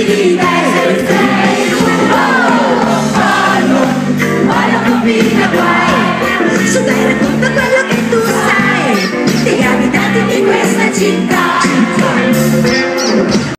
di destra e non combina guai. Su dai, racconta quello che tu sai degli abitanti di questa città.